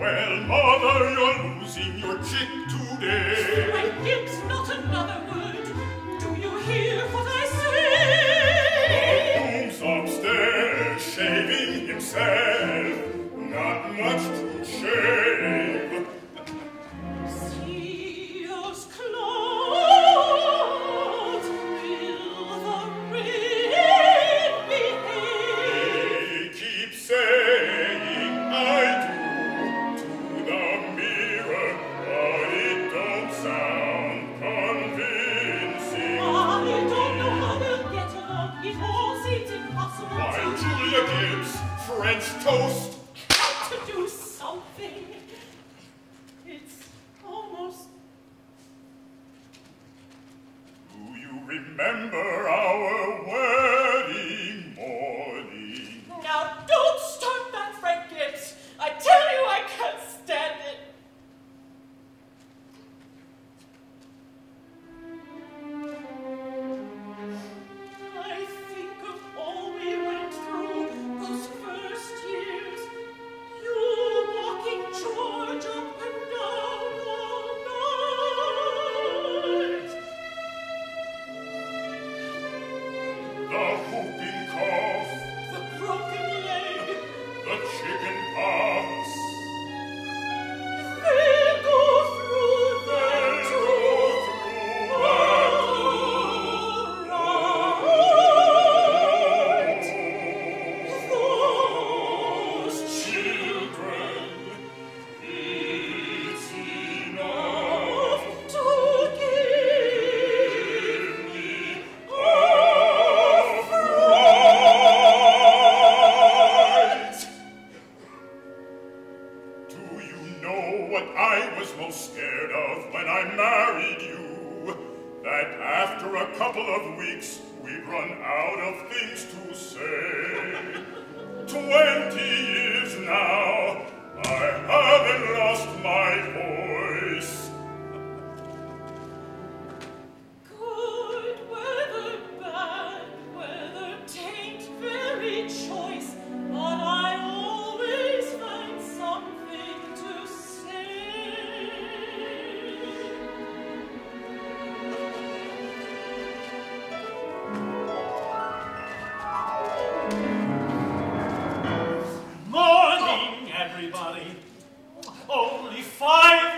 Well, mother, you're losing your chick today. My gimp's not another word. Do you hear what I say? Who's upstairs shaving himself? Not much to shave. See those clothes. Will the rain behave? They keep saying I do to the mirror, but it don't sound convincing. I don't know how we'll get along. It all seems impossible Why, to Julia Gibbs, French toast. to do something. It's almost. Do you remember our wedding morning? Now don't start that, Frank Gibbs. I tell you I can't stand it. I think of all we went through those first years. You walking George up and down all night. The whooping cough, The broken leg. the chicken pox. They go through that those children, it's enough to give me a fright. Do you know what I was most scared of when I married you? That after a couple of weeks, we'd run out of things to say. 20 years now, I haven't lost my voice. Good weather, bad weather, tain't very choice, but I always find something to say. Morning, everybody. Only 5